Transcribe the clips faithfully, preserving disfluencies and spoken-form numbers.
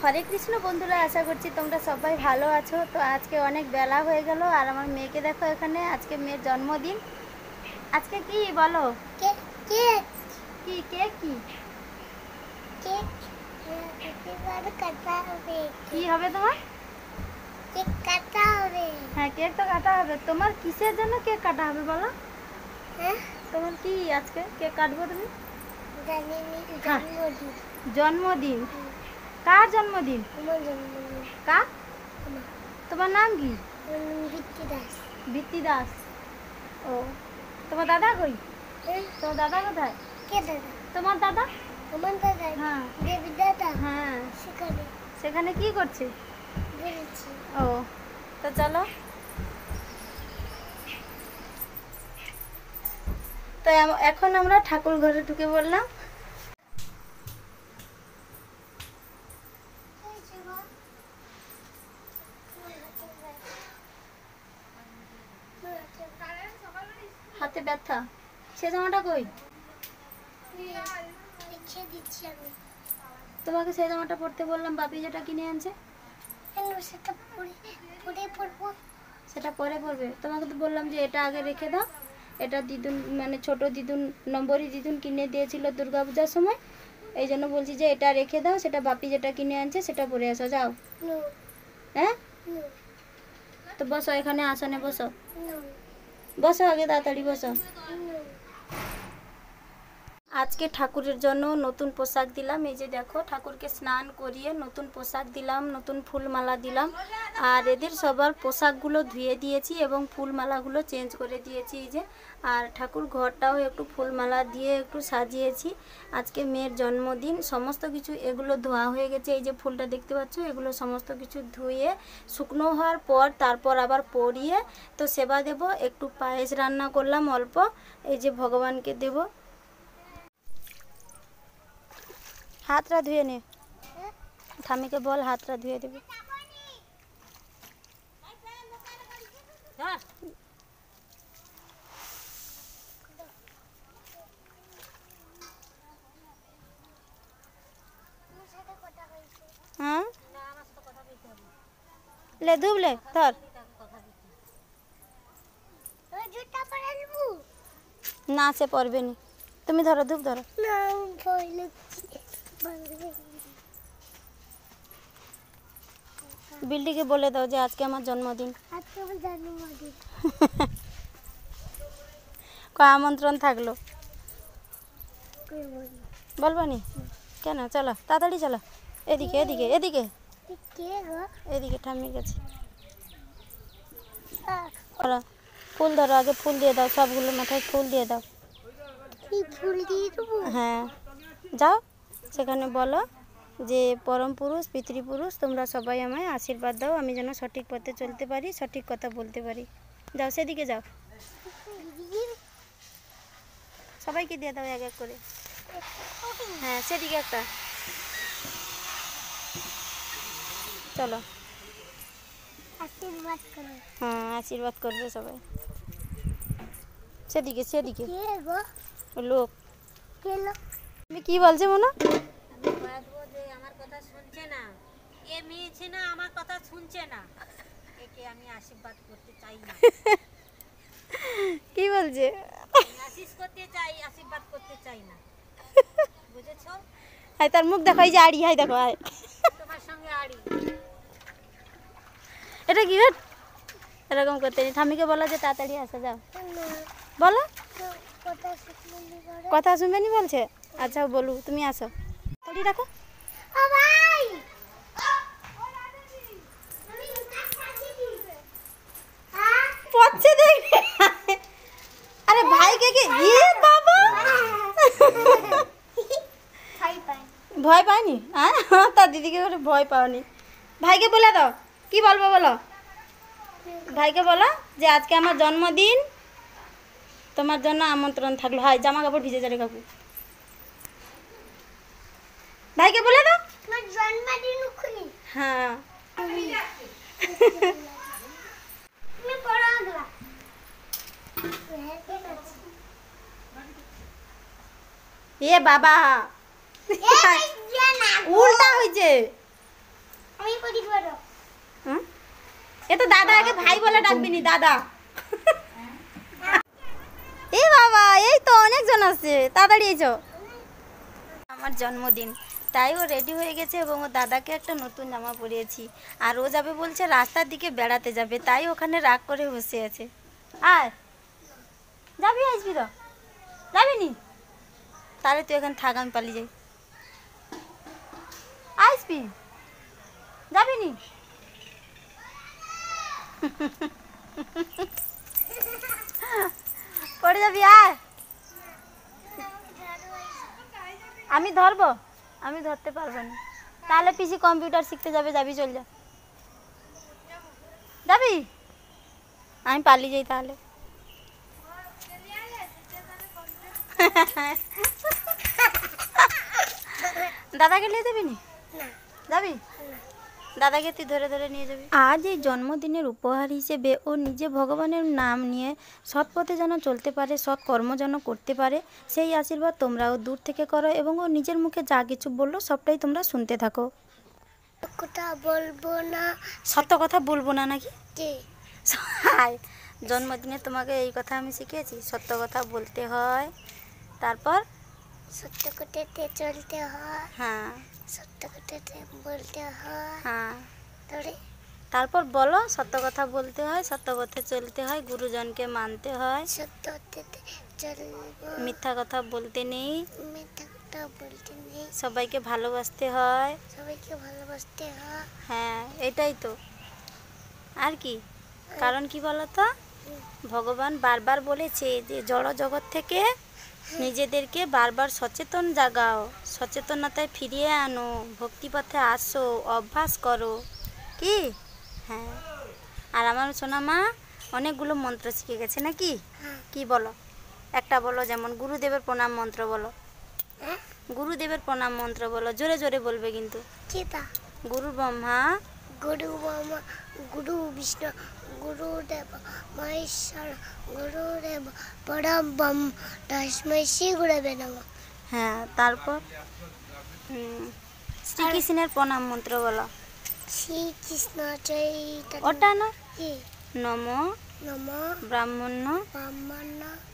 হরে কৃষ্ণ বন্ধুরা, আশা করছি তোমরা সবাই ভালো আছো। তো আজকে অনেক বেলা হয়ে গেল আর আমার মেয়েকে দেখো এখানে, আজকে মেয়ের জন্মদিন। আজকে কি বলো? কেক কেক কি কেক? কি কেক কাটা হবে। কি হবে তোমার? কেক কাটা হবে। হ্যাঁ, কেক তো কাটা হবে। তোমার কিসের জন্য কেক কাটা হবে বলো? হ্যাঁ, তোমার কি আজকে কেক কাটবো তুমি? জানি না, জন্মদিন। জন্মদিন? কার জন্মদিন? আমার জন্মদিন। কার? তোমার নাম কি? বৃত্তি দাস। বৃত্তি দাস। ও, তোমার দাদা কই? হ্যাঁ, তোমার দাদা কোথায়? কে দাদা? তোমার দাদা? আমার দাদা। হ্যাঁ। দেবী দাদা। হ্যাঁ। সেখানে সেখানে কি করছে? বলেছি। ও, তো চলো। তো এম- এখন আমরা ঠাকুর ঘরে ঢুকে পড়লাম। হাতে ব্যথা, সে জামাটা কই? লিখে দিচ্ছি আমি। তোমাকে সেই জামাটা পরতে বললাম, বাপি যেটা কিনে আনছে। কেন সেটা পরে পরে পরবো? সেটা পরে পরবে। তোমাকে তো বললাম যে এটা আগে রেখে দাও। এটা দিদুন, মানে ছোট দিদুন, নম্বরই দিদুন কিনে দিয়েছিল দুর্গা পূজার সময়। এই জন্য বলছি যে এটা রেখে দাও, সেটা বাপি যেটা কিনে আনছে সেটা পরে আসো। যাও। নো হ্যাঁ, নো তো বসো, এখানে আসনে বসো। নো বসো আগে, তাড়াতাড়ি বসো। নো। আজকে ঠাকুরের জন্য নতুন পোশাক দিলাম। এই যে দেখো, ঠাকুরকে স্নান করিয়ে নতুন পোশাক দিলাম, নতুন ফুলমালা দিলাম। আর এদের সবার পোশাকগুলো ধুয়ে দিয়েছি এবং ফুলমালাগুলো চেঞ্জ করে দিয়েছি। এই যে, আর ঠাকুর ঘরটাও একটু ফুলমালা দিয়ে একটু সাজিয়েছি। আজকে মেয়ের জন্মদিন, সমস্ত কিছু এগুলো ধোয়া হয়ে গেছে। এই যে ফুলটা দেখতে পাচ্ছ, এগুলো সমস্ত কিছু ধুয়ে শুকনো হওয়ার পর তারপর আবার পরিয়ে তো সেবা দেব। একটু পায়েস রান্না করলাম অল্প, এই যে ভগবানকে দেব। হাতটা ধুয়ে নে, ঠামিকে বল হাতটা ধুয়ে দেবে। হ্যাঁ, লে ধুব, লে ধর। জুতা পরে নেব না, সে পরবে নি। তুমি ধরো, ধূপ ধরো। না, ভয় লাগছে। বিল্ডিকে বলে দাও যে আজকে আমার জন্মদিন। আজকে আমার জন্মদিন। কয় আমন্ত্রণ থাকলো? কে বলি? বলবো নি কেন? চলো তাড়াতাড়ি চলো, এদিকে এদিকে এদিকে কে গো? এদিকে ঠাম্মির কাছে। আহ, ওরা ফুল ধরো, আগে ফুল দিয়ে দাও, সবগুলো মাথায় ফুল দিয়ে দাও। কি ফুল দিয়ে দেবো? হ্যাঁ, যাও সেখানে বলো যে পরম পুরুষ, পিতৃপুরুষ, তোমরা সবাই আমায় আশীর্বাদ দাও, আমি যেন সঠিক পথে চলতে পারি, সঠিক কথা বলতে পারি। যাও, সেদিকে যাও, সবাইকে দিয়ে দাও এক এক করে। হ্যাঁ, সেদিকে একটা। চলো। আশীর্বাদ করো। হ্যাঁ, আশীর্বাদ করবে সবাই। সেদিকে সেদিকে কে গো? লোক। কে লোক? তুমি কি বলছো মনে? আমার কথা শুনছে না, এ মেয়েছে না, আমার কথা শুনছে না, একে আমি আশীর্বাদ করতে চাই না। কি বলছে? আশীষ করতে চাই, আশীর্বাদ করতে চাই না, বুঝেছো? হাই, তার মুখ দেখো, এই যে আড়ি, হাই দেখো, হাই তোমার সঙ্গে আড়ি। এটা কি রে? এরকম করতে নেই। ঠামিকে বলো যে তাড়াতাড়ি আসা। যাও, না, বলো। তো কথা শুনলি করে। কথা শুনবে নি বলছে? আচ্ছা বলু, তুমি আসো, তাড়াতাড়ি রাখো। ও ভাই, পড়ছে দেখবে। আরে ভাইকে কি? ইয়ে বাবা, খাই পাই। ভয় পায়নি? হ্যাঁ, তার দিদিকে বলে ভয় পাওনি। ভাইকে বলে দাও, কি বলবো বলো? ভাইকে বলো যে আজকে আমার জন্মদিন, তোমার জন্য আমন্ত্রণ থাকলো। হাই, জামা কাপড় ভিজে যাবে কাকু। ভাইকে বলে দাও। তোমার জন্মদিন উখনি। হ্যাঁ, তুমি পড়া গলা। হ্যাঁ, ঠিক আছে। এ বাবা, এই জানা উল্টা হয়েছে। পড়ি পড়ো হুম এ তো দাদা আগে ভাই বলে ডাকবি নি দাদা এই বাবা এই তো অনেকজন আছে তাড়াতাড়ি এসো আমার জন্মদিন তাই ও রেডি হয়ে গেছে এবং ও দাদাকে একটা নতুন জামা পরিয়েছি আর ও যাবে বলছে রাস্তার দিকে বেড়াতে যাবে তাই ওখানে রাগ করে বসে আছে আয় যাবি আসবি তো যাবি নি তাহলে তুই এখানে থাক আমি পালিয়ে যাই আসবি যাবি নি পড়ে যাবি আয় আমি ধরবো আমি ধরতে পারবো না তাহলে পিসি কম্পিউটার শিখতে যাবে যাবি চল যা যাবি আমি পালিয়ে যাই তাহলে দাদাকে নিয়ে যাবি নি যাবি দাদাকে তুই ধরে ধরে নিয়ে যাবি আজ এই জন্মদিনের উপহার হিসেবে ও নিজে ভগবানের নাম নিয়ে সৎ পথে যেন চলতে পারে সৎ কর্ম যেন করতে পারে সেই আশীর্বাদ তোমরাও দূর থেকে করো এবং ও নিজের মুখে যা কিছু বললো সবটাই তোমরা শুনতে থাকো কথা বলবো না সত্য কথা বলবো না নাকি কে হাই জন্মদিনে তোমাকে এই কথা আমি শিখিয়েছি সত্য কথা বলতে হয় তারপর সত্য কথাতে চলতে হয় হ্যাঁ সত্য কথাতে বলতে হয় হ্যাঁ তাহলে তারপর বলো সত্য কথা বলতে হয় সত্য পথে চলতে হয় গুরুজনকে মানতে হয় সত্য কথাতে চলবো মিথ্যা কথা বলতে নেই মিথ্যা কথা বলতে নেই সবাইকে ভালোবাসতে হয় সবাইকে ভালোবাসতে হয় হ্যাঁ এটাই তো আর কি কারণ কি বলো তো ভগবান বারবার বলেছে যে জড় জগৎ থেকে নিজেদেরকে বারবার সচেতন জাগাও সচেতনতায় ফিরিয়ে আনো ভক্তিপথে আসো অভ্যাস করো কি হ্যাঁ আর আমার সোনা মা অনেকগুলো মন্ত্র শিখে গেছে নাকি কি বলো একটা বলো যেমন গুরুদেবের প্রণাম মন্ত্র বলো গুরুদেবের প্রণাম মন্ত্র বলো জোরে জোরে বলবে কিন্তু চিতা গুরু ব্রহ্মা গুরু ব্রহ্মা গুরু বিষ্ণু গুরুদেব মহেশ্বর গুরুদেব পরম ব্রহ্ম তস্मै শ্রী গুরবে নমঃ হ্যাঁ তারপর হুম, শ্রীকৃষ্ণের প্রণাম মন্ত্র বলো শ্রী কৃষ্ণ চৈতন্য ওটা না কি নম নমঃ ব্রাহ্মণ্য ব্রাহ্মণ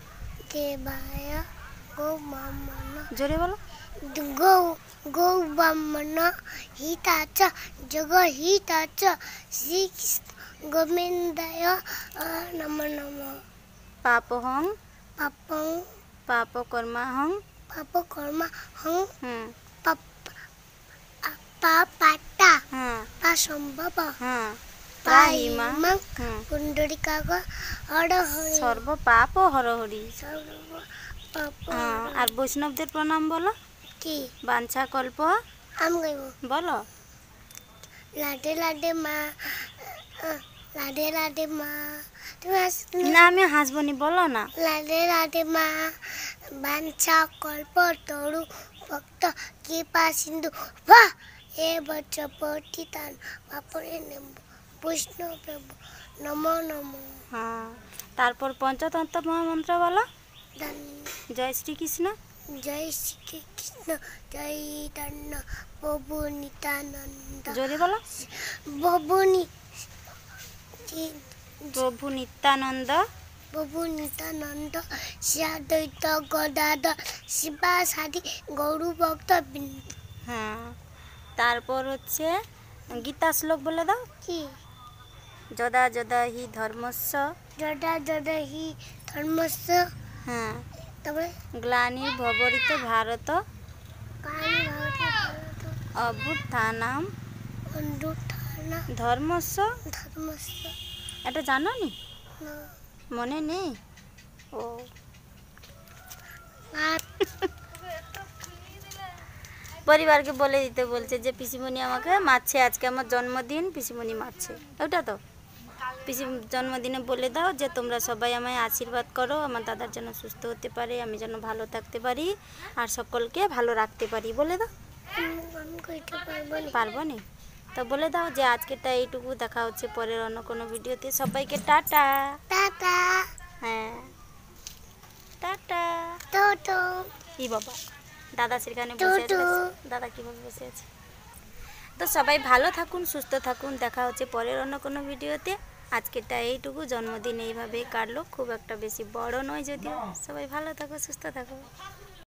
দেবায় গো ব্রাহ্মণ জোরে বলো গো গো ব্রাহ্মণ হিতাচ জগ হিতাচ শ্রীকৃষ্ণ গোবিন্দায় নমো নমঃ পাপহং পাপং পাপকর্মাহং পাপ কর্ম হং হুম পাপ পাপাটা হ্যাঁ পা সম্ভব হ্যাঁ পাহিমা ত্রাহিমা হুম পুণ্ডরিকাগ অড হরি সর্ব পাপ হরহরি সর্ব পাপ হ্যাঁ আর বৈষ্ণবদের প্রণাম বলো কি বাঞ্ছা কল্প আম গাইব বলো লাডে লাডে মা আহ, লাডে লাডে মা তুমি হাসি না আমি হাসবো নি বলো না লাডে লাডে মা বাঞ্ছা কল্প তরু ভক্ত কৃপা সিন্ধু বাহ এ বচ্চ পতিতান বাপরে নেম বৈষ্ণব নমো নমো হ্যাঁ তারপর পঞ্চতন্ত্র মহামন্ত্র বলো দান জয় শ্রীকৃষ্ণ জয় শ্রীকৃষ্ণ চৈতন্য প্রভু নিত্যানন্দ জোরে বলো ববুনি প্রভু নিত্যানন্দ প্রভু নিত্যানন্দ শ্রীদ্বৈত গদাধর শিবা সাদি গৌরু ভক্ত বৃন্দ হ্যাঁ তারপর হচ্ছে গীতা শ্লোক বলে দাও কি যদা যদা হি ধর্মস্য যদা যদা হি ধর্মস্য হ্যাঁ তারপরে গ্লানির ভবরিত ভারত কালী ভারত ভারত অভ্যুত্থানাম অন্ধুঠানা ধর্মস্য ধর্মস্য এটা জানো নি না মনে নেই ও আর পরিবারকে বলে দিতে বলছে যে পিসিমণি আমাকে মারছে আজকে আমার জন্মদিন পিসিমণি মারছে ওটা তো পিসি জন্মদিনে বলে দাও যে তোমরা সবাই আমায় আশীর্বাদ করো আমার দাদার যেন সুস্থ হতে পারে আমি যেন ভালো থাকতে পারি আর সকলকে ভালো রাখতে পারি বলে দাও আমি কইতে পারবো না পারবো নি তো বলে দাও যে আজকেরটা এইটুকু দেখা হচ্ছে পরের অন্য কোনো ভিডিওতে সবাইকে টাটা টাটা হ্যাঁ টাটা টোটো ই বাবা দাদা সেখানে বসে আছে টুটু। দাদা কিভাবে বসে আছে তো সবাই ভালো থাকুন, সুস্থ থাকুন, দেখা হচ্ছে পরের অন্য কোনো ভিডিওতে। আজকেরটা এইটুকু, জন্মদিন এইভাবেই কাটলো, খুব একটা বেশি বড় নয় যদিও। সবাই ভালো থাকো, সুস্থ থাকো।